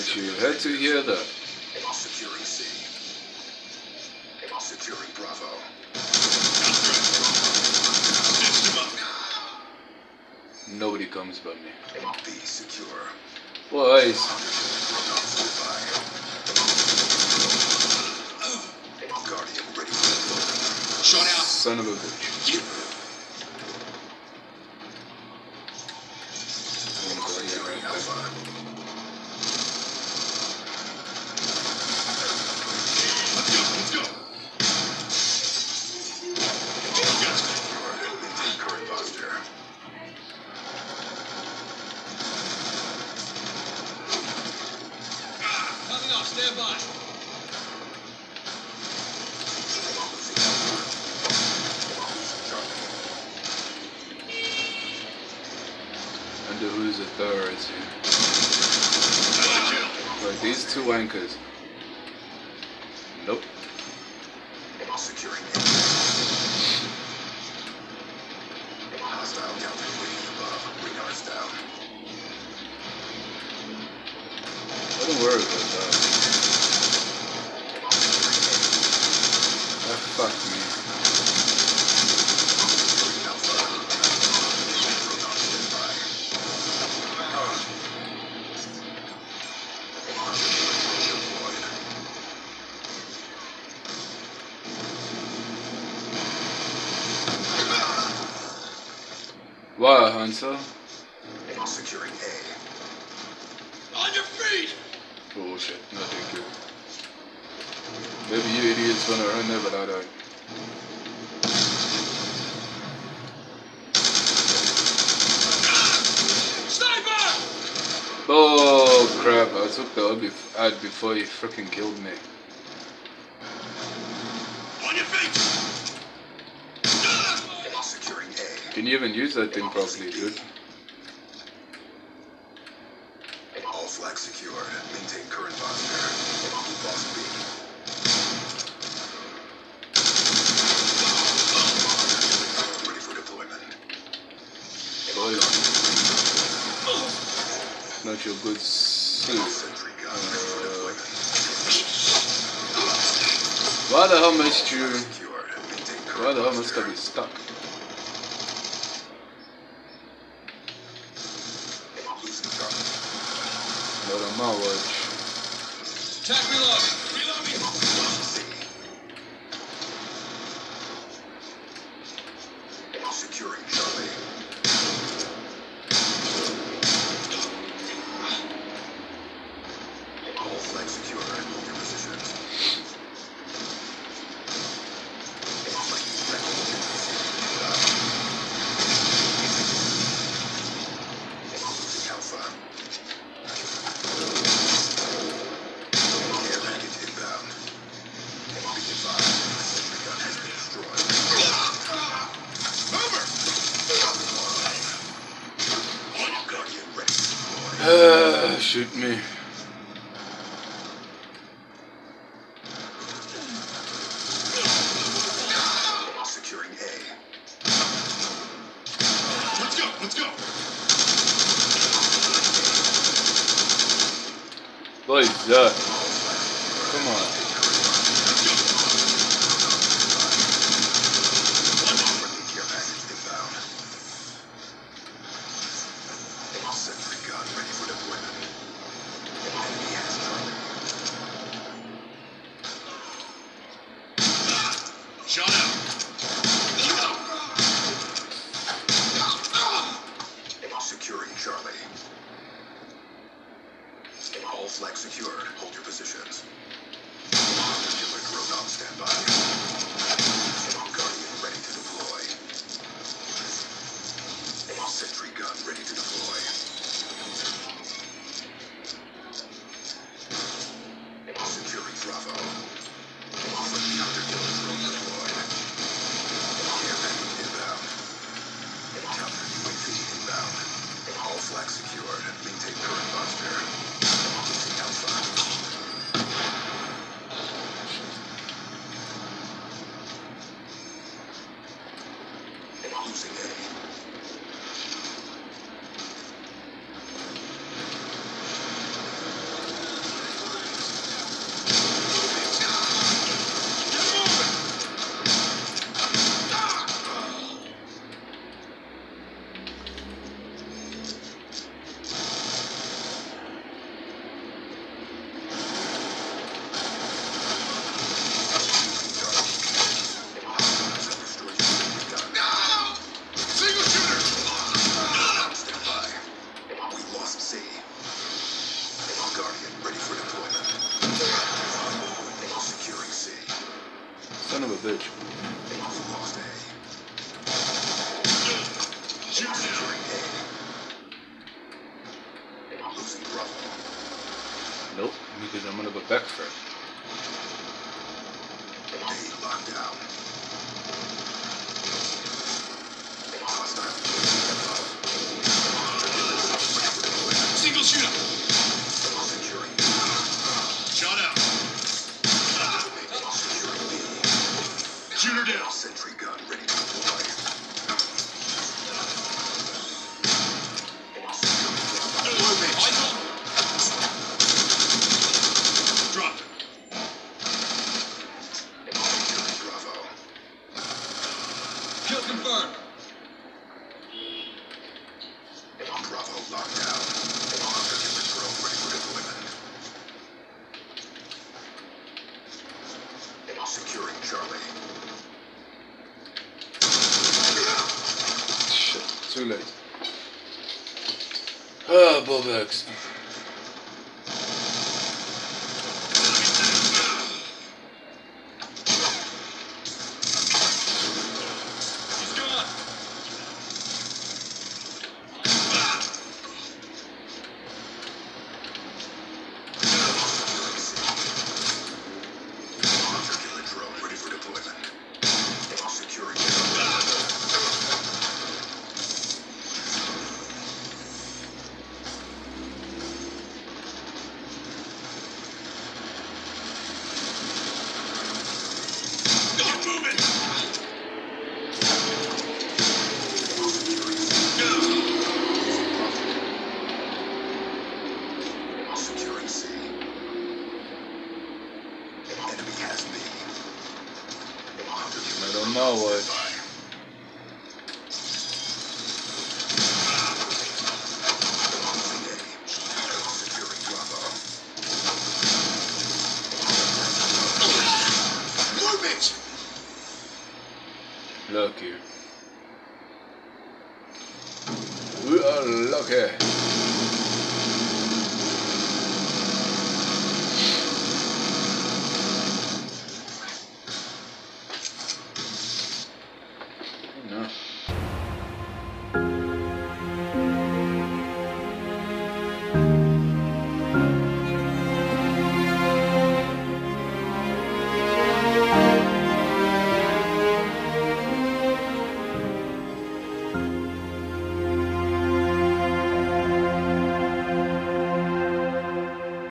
at you. Had to hear that. Securing C. Securing Bravo. Nobody comes by me. B secure. Boys. Guardian ready. Shot out. Son of a bitch. Securing Alpha. Let's go. Maintain current posture. Coming off, stand by. Under whose authority? Like these two anchors. Nope. Securing A. Hostile counter waiting above. Radars down. Don't worry about that. Ah, fuck me. Wow, Hunter. Securing A. On your feet. Bullshit. No, thank you. Maybe you idiots wanna run there, but I don't. Sniper! Oh crap! I took the ad before he freaking killed me. On your feet. Securing A. Can you even use that thing properly, dude? All flags secured. Maintain current posture. Boss B. Ready for deployment. Boys. Not your good suit. Sentry gun ready for deployment. Why the hell must you? Secured. Maintain Why current the hell must I posture. be stuck? Losing target. Not on my watch. Attack reload. Reloading. C. Securing Charlie. All flags secured. Hold your positions. Losing Alpha. Care package inbound. Be advised, sentry gun has been destroyed. Guardian ready to deploy. Shoot me. Securing A. Let's go. Boys, yeah. Come on. Friendly care package inbound. Sentry gun ready for deployment. Enemy has Charlie. Shot out. Securing Charlie. All flags secured. Hold your positions. Killer drone on standby. Guardian ready to deploy. Sentry gun ready to deploy. Securing Bravo. Friendly hunter-killer drone deployed. Care package inbound. Counter UAV inbound. All flags secured. Maintain current posture. Losing Alpha. Losing A. Son of a bitch. Lost A. Shoot down. Securing A. Losing Bravo. Nope, because I'm gonna go back first. A locked down. Hostile. Single shooter. Securing B. Shot out. Securing B. Shooter down. Sentry gun ready to deploy. Eyes on. Dropped him. Securing Bravo. Kill confirmed. Bravo locked down. Hunter-killer drone ready for deployment. Securing Charlie. Shit, too late. Ah, ball bags. He's gone. Hunter-killer drone ready for deployment. Securing Get moving. Securing C. Enemy has B. I don't know what. Securing Bravo. Move it. Look here. We are lucky.